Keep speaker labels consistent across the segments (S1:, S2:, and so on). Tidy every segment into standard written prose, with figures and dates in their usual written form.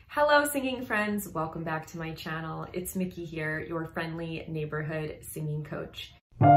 S1: Hello singing friends, welcome back to my channel. It's Miki here, your friendly neighborhood singing coach.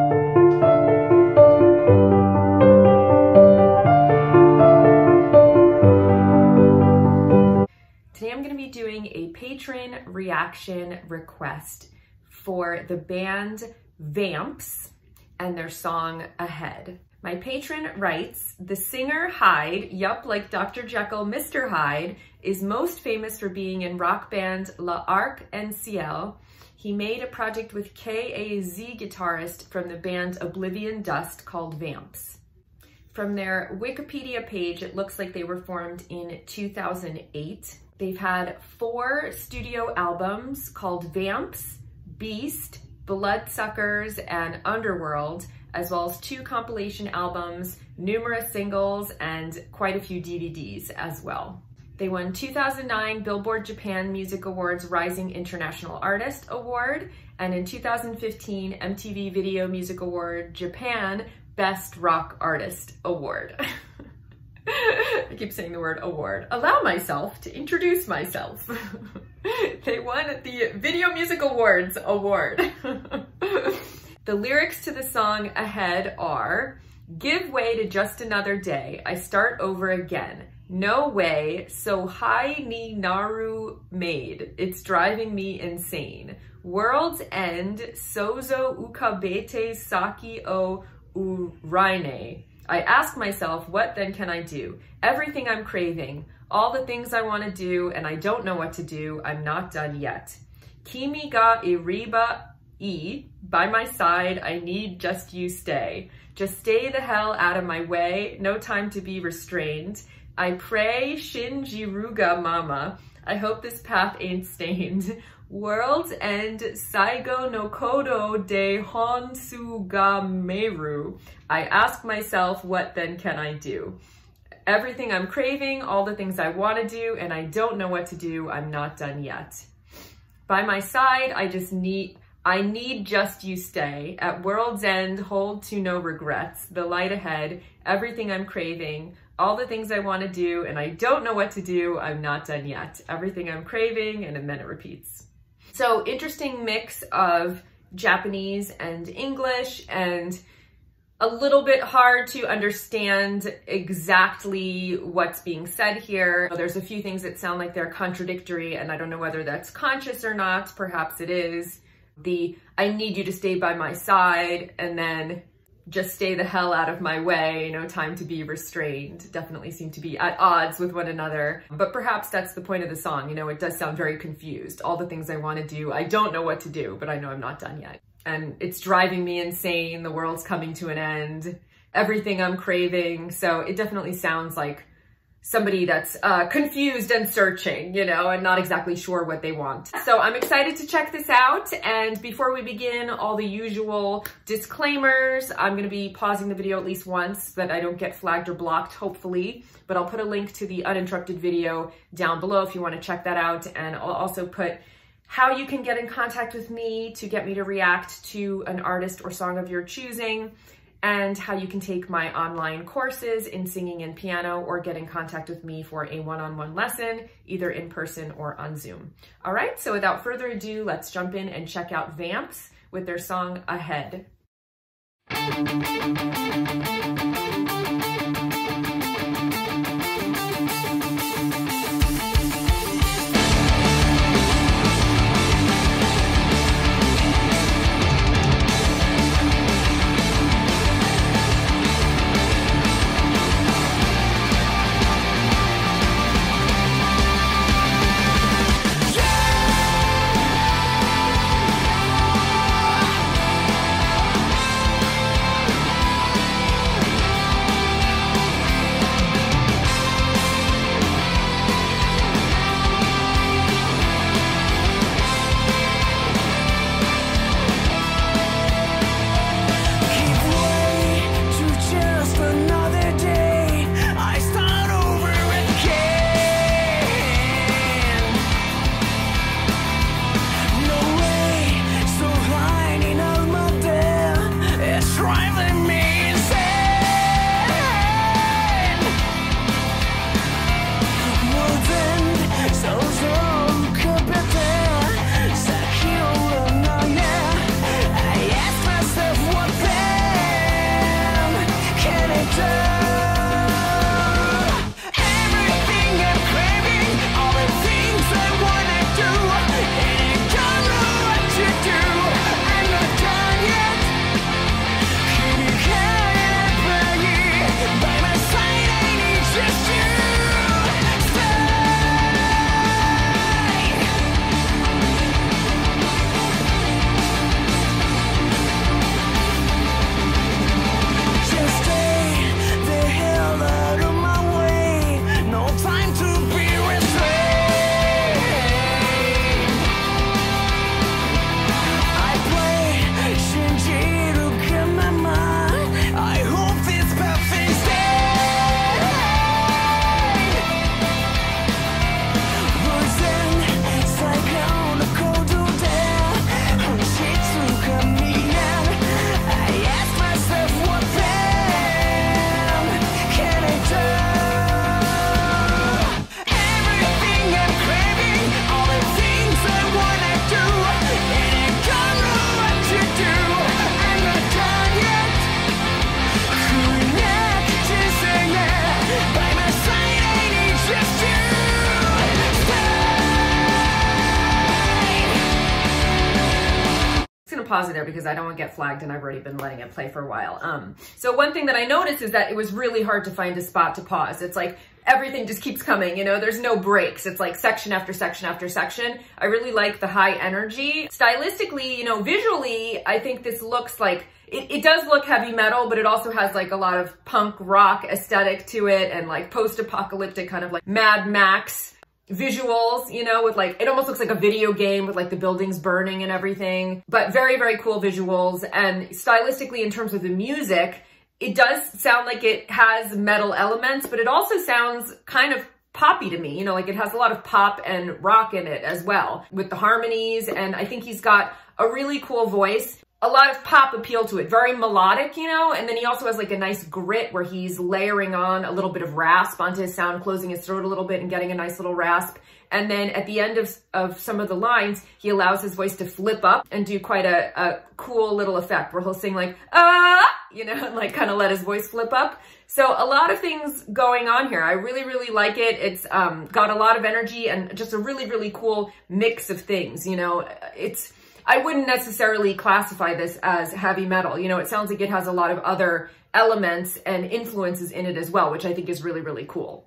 S1: Today I'm going to be doing a patron reaction request for the band Vamps and their song Ahead. My patron writes, the singer Hyde, yup, like Dr. Jekyll, Mr. Hyde, is most famous for being in rock band La Arc-en-Ciel. He made a project with K.A.Z. guitarist from the band Oblivion Dust called Vamps. From their Wikipedia page, it looks like they were formed in 2008. They've had 4 studio albums called Vamps, Beast, Bloodsuckers, and Underworld, as well as 2 compilation albums, numerous singles, and quite a few DVDs as well. They won 2009 Billboard Japan Music Awards Rising International Artist Award, and in 2015 MTV Video Music Award Japan Best Rock Artist Award. I keep saying the word award. Allow myself to introduce myself. They won the Video Music Awards Award. The lyrics to the song Ahead are, give way to just another day, I start over again. No way, so high ni naru made, it's driving me insane. World's end, sozo ukabete saki o uraine. I ask myself, what then can I do? Everything I'm craving, all the things I want to do, and I don't know what to do, I'm not done yet. Kimi ga iriba by my side, I need just you stay. Just stay the hell out of my way, no time to be restrained. I pray Shinjiruga mama, I hope this path ain't stained. World's end, Saigo no Kodo de Honsu ga Meru. I ask myself, what then can I do? Everything I'm craving, all the things I want to do, and I don't know what to do, I'm not done yet. By my side, I need just you stay. At world's end, hold to no regrets. The light ahead, everything I'm craving, all the things I want to do, and I don't know what to do, I'm not done yet. Everything I'm craving, and then it repeats. So interesting mix of Japanese and English, and a little bit hard to understand exactly what's being said here. There's a few things that sound like they're contradictory, and I don't know whether that's conscious or not. Perhaps it is. I need you to stay by my side, and then just stay the hell out of my way, no time to be restrained, definitely seem to be at odds with one another. But perhaps that's the point of the song, it does sound very confused. All the things I want to do, I don't know what to do, but I know I'm not done yet. And it's driving me insane, the world's coming to an end, everything I'm craving. So it definitely sounds like somebody that's confused and searching, and not exactly sure what they want. So I'm excited to check this out. And before we begin, all the usual disclaimers. I'm gonna be pausing the video at least once, but I don't get flagged or blocked, hopefully. But I'll put a link to the Uninterrupted video down below if you wanna check that out. And I'll also put how you can get in contact with me to get me to react to an artist or song of your choosing, and how you can take my online courses in singing and piano or get in contact with me for a one-on-one lesson, either in person or on Zoom. All right, so without further ado, let's jump in and check out Vamps with their song Ahead. pause it there because I don't want to get flagged and I've already been letting it play for a while. So one thing that I noticed is that it was really hard to find a spot to pause. It's like everything just keeps coming, you know, there's no breaks. It's like section after section after section. I really like the high energy. Stylistically, you know, visually, I think this looks like, it does look heavy metal, but it also has like a lot of punk rock aesthetic to it and like post-apocalyptic kind of like Mad Max visuals, you know, with like, it almost looks like a video game with like the buildings burning and everything, but very, very cool visuals. And stylistically, in terms of the music, it does sound like it has metal elements, but it also sounds kind of poppy to me, you know, like it has a lot of pop and rock in it as well with the harmonies. And I think he's got a really cool voice. A lot of pop appeal to it, very melodic, you know, and then he also has like a nice grit where he's layering on a little bit of rasp onto his sound, closing his throat a little bit and getting a nice little rasp. And then at the end of some of the lines, he allows his voice to flip up and do quite a cool little effect where he'll sing like, ah, you know, and like kind of let his voice flip up. So a lot of things going on here. I really, really like it. It's got a lot of energy and just a really, really cool mix of things, you know. I wouldn't necessarily classify this as heavy metal. You know, it sounds like it has a lot of other elements and influences in it as well, which I think is really, really cool.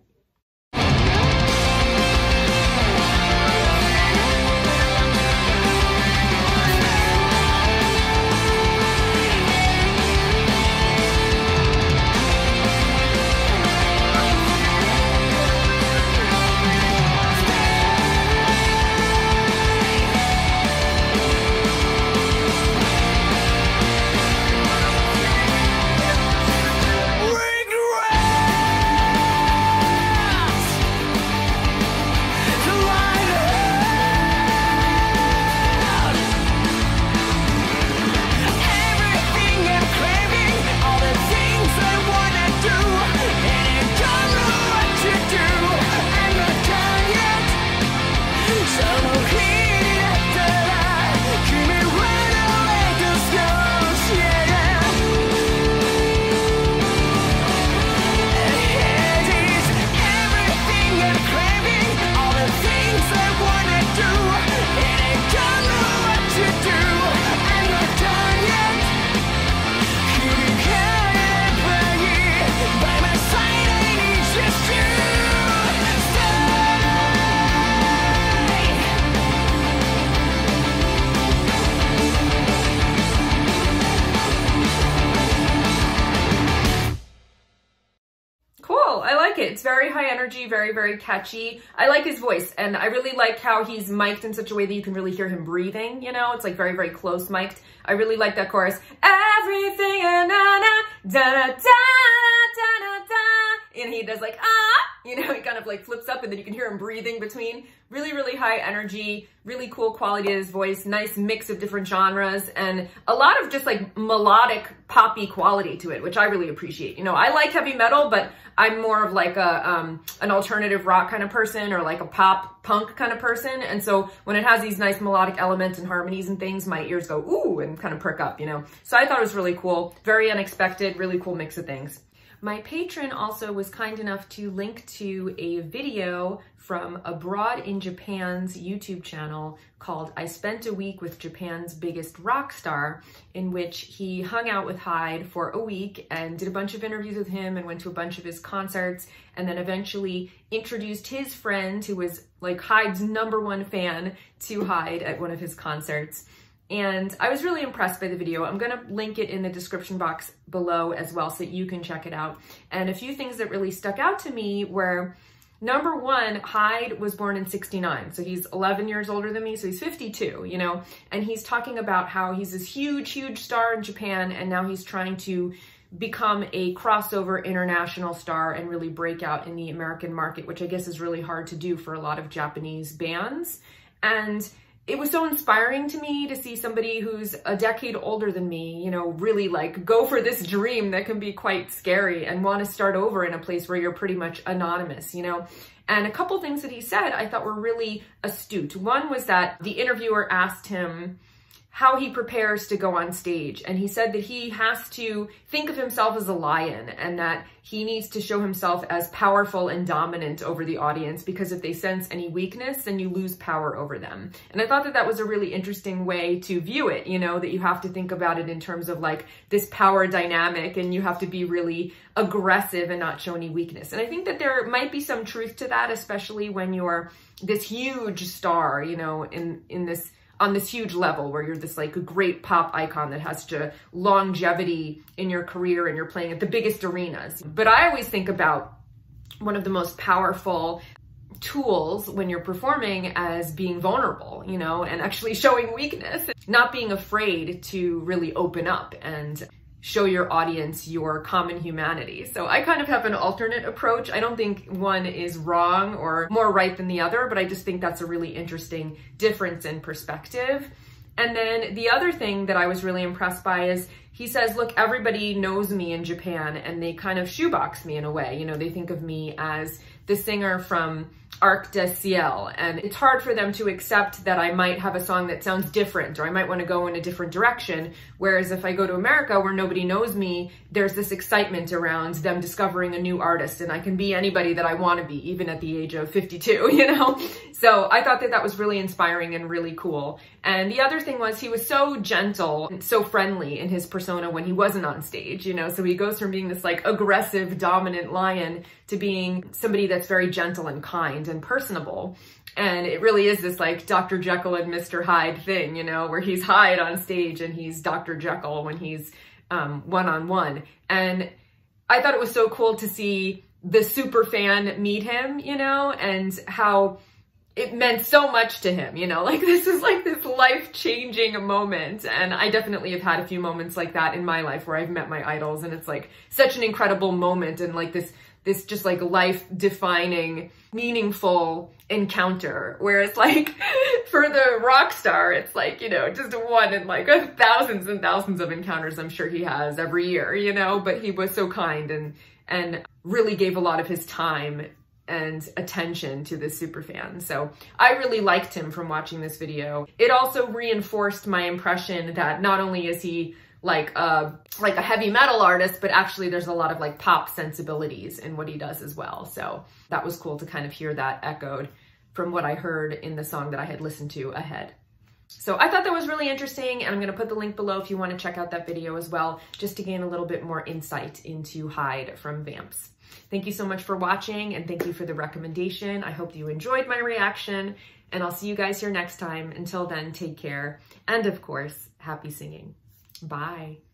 S1: It's very high energy, very, very catchy. I like his voice, and I really like how he's mic'd in such a way that you can really hear him breathing, you know? It's like very, very close mic'd. I really like that chorus. Everything, na-na, da-da-da, da-da-da. And he does like, ah, you know, he kind of like flips up and then you can hear him breathing between. Really, really high energy, really cool quality to his voice, nice mix of different genres, and a lot of just like melodic poppy quality to it, which I really appreciate. You know, I like heavy metal, but I'm more of like an alternative rock kind of person or like a pop punk kind of person. And so when it has these nice melodic elements and harmonies and things, my ears go, ooh, and kind of perk up, you know? So I thought it was really cool, very unexpected, really cool mix of things. My patron also was kind enough to link to a video from Abroad in Japan's YouTube channel called I Spent a Week with Japan's Biggest Rock Star, in which he hung out with Hyde for a week and did a bunch of interviews with him and went to a bunch of his concerts, and then eventually introduced his friend, who was like Hyde's #1 fan, to Hyde at one of his concerts. And I was really impressed by the video. I'm gonna link it in the description box below as well so that you can check it out. And a few things that really stuck out to me were, #1, Hyde was born in '69. So he's 11 years older than me, so he's 52, you know? And he's talking about how he's this huge, huge star in Japan, and now he's trying to become a crossover international star and really break out in the American market, which I guess is really hard to do for a lot of Japanese bands. And it was so inspiring to me to see somebody who's a decade older than me, you know, really like go for this dream that can be quite scary and want to start over in a place where you're pretty much anonymous, you know. And a couple things that he said I thought were really astute. One was that the interviewer asked him how he prepares to go on stage. And he said that he has to think of himself as a lion and that he needs to show himself as powerful and dominant over the audience, because if they sense any weakness, then you lose power over them. And I thought that that was a really interesting way to view it, you know, that you have to think about it in terms of like this power dynamic, and you have to be really aggressive and not show any weakness. And I think that there might be some truth to that, especially when you're this huge star, you know, on this huge level where you're this like a great pop icon that has to longevity in your career and you're playing at the biggest arenas. But I always think about one of the most powerful tools when you're performing as being vulnerable, you know, and actually showing weakness, not being afraid to really open up and show your audience your common humanity. So I kind of have an alternate approach. I don't think one is wrong or more right than the other, but I just think that's a really interesting difference in perspective. And then the other thing that I was really impressed by is he says, look, everybody knows me in Japan and they kind of shoebox me in a way. You know, they think of me as the singer from Arc de Ciel, and it's hard for them to accept that I might have a song that sounds different, or I might want to go in a different direction. Whereas if I go to America where nobody knows me, there's this excitement around them discovering a new artist, and I can be anybody that I want to be, even at the age of 52, you know? So I thought that that was really inspiring and really cool. And the other thing was he was so gentle and so friendly in his persona when he wasn't on stage, you know? So he goes from being this like aggressive, dominant lion to being somebody that's very gentle and kind and personable. And it really is this like Dr. Jekyll and Mr. Hyde thing, you know, where he's Hyde on stage and he's Dr. Jekyll when he's one-on-one. And I thought it was so cool to see the super fan meet him, you know, and how it meant so much to him, you know, like this is like this life-changing moment. And I definitely have had a few moments like that in my life where I've met my idols, and it's like such an incredible moment and like this just like life-defining, meaningful encounter. Whereas like for the rock star, it's like, you know, just one in like thousands and thousands of encounters I'm sure he has every year, you know, but he was so kind and really gave a lot of his time and attention to this super fan. So I really liked him from watching this video. It also reinforced my impression that not only is he like a heavy metal artist, but actually there's a lot of like pop sensibilities in what he does as well. So that was cool to kind of hear that echoed from what I heard in the song that I had listened to ahead. So I thought that was really interesting, and I'm gonna put the link below if you wanna check out that video as well, just to gain a little bit more insight into Hyde from Vamps. Thank you so much for watching, and thank you for the recommendation. I hope you enjoyed my reaction, and I'll see you guys here next time. Until then, take care, and of course, happy singing. Bye.